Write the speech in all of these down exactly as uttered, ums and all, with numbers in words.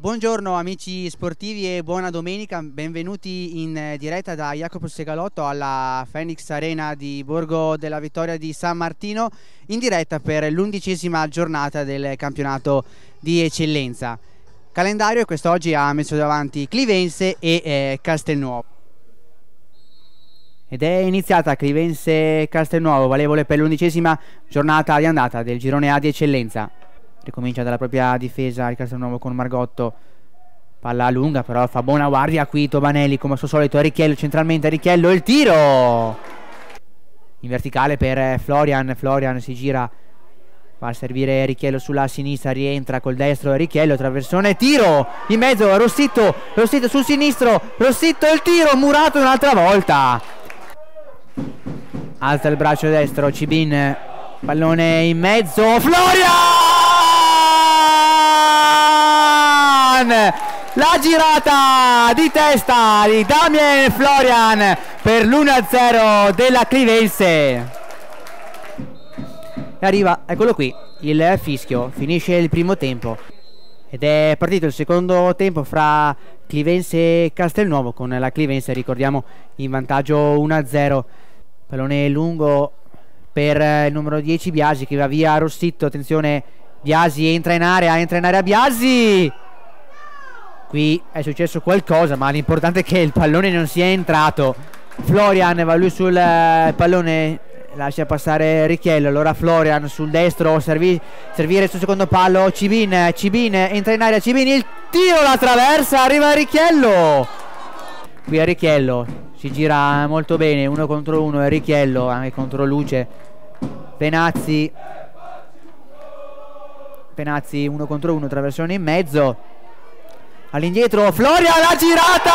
Buongiorno amici sportivi e buona domenica, benvenuti in diretta da Jacopo Segalotto alla Phoenix Arena di Borgo della Vittoria di San Martino, in diretta per l'undicesima giornata del campionato di eccellenza. Calendario quest'oggi ha messo davanti Clivense e eh, Castelnuovo. Ed è iniziata Clivense Castelnuovo, valevole per l'undicesima giornata di andata del girone A di eccellenza. Ricomincia dalla propria difesa il Castelnuovo con Margotto, palla lunga però fa buona guardia qui Tobanelli come al suo solito. Richello centralmente, Richello il tiro in verticale per Florian. Florian si gira, va a servire Richello sulla sinistra, rientra col destro Richello, traversone, tiro in mezzo, Rossitto, Rossitto sul sinistro, Rossitto il tiro, murato un'altra volta, alza il braccio destro Cibin, pallone in mezzo, Florian! La girata di testa di Damien Florian per l'uno a zero della Clivense. E arriva, eccolo qui, il fischio, finisce il primo tempo ed è partito il secondo tempo fra Clivense e Castelnuovo, con la Clivense, ricordiamo, in vantaggio uno a zero. Pallone lungo per il numero dieci Biasi che va via Rossitto, attenzione, Biasi entra in area, entra in area Biasi. Qui è successo qualcosa, ma l'importante è che il pallone non sia entrato. Florian va lui sul pallone, lascia passare Richello, allora Florian sul destro, servi, servire sul secondo pallo, Cibin, Cibin entra in area, Cibin il tiro, la traversa, arriva Richello. Qui è Richello, si gira molto bene, uno contro uno è Richello, anche contro Luce. Penazzi, Penazzi uno contro uno, traversone in mezzo, all'indietro Florian, la girata,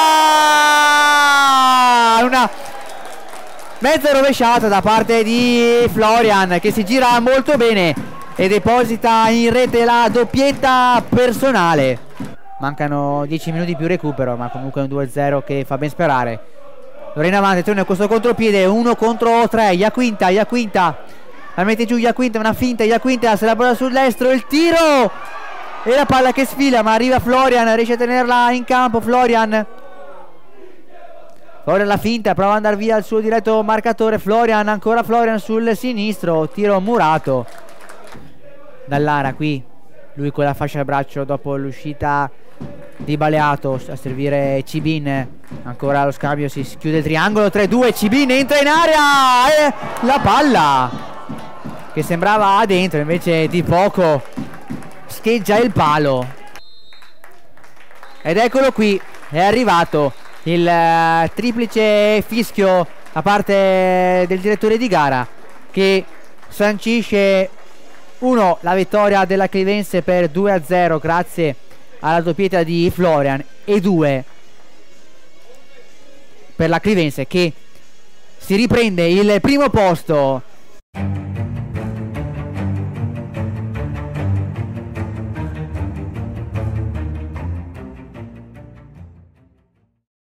una mezza rovesciata da parte di Florian che si gira molto bene e deposita in rete la doppietta personale. Mancano dieci minuti più recupero, ma comunque un due a zero che fa ben sperare. Ora in avanti, attenzione a questo contropiede, uno contro tre, Iaquinta, Iaquinta la mette giù, Iaquinta, una finta, Iaquinta se la porta sul destro, il tiro e la palla che sfila, ma arriva Florian, riesce a tenerla in campo Florian. Florian la finta, prova ad andare via il suo diretto marcatore, Florian, ancora Florian sul sinistro, tiro murato dall'Ara. Qui lui con la fascia al braccio dopo l'uscita di Baleato, a servire Cibin, ancora lo scambio, si chiude il triangolo, tre due, Cibin entra in area e la palla che sembrava dentro, invece di poco scheggia il palo. Ed eccolo qui, è arrivato il uh, triplice fischio da parte del direttore di gara che sancisce uno la vittoria della Clivense per due a zero grazie alla doppietta di Florian, e due per la Clivense che si riprende il primo posto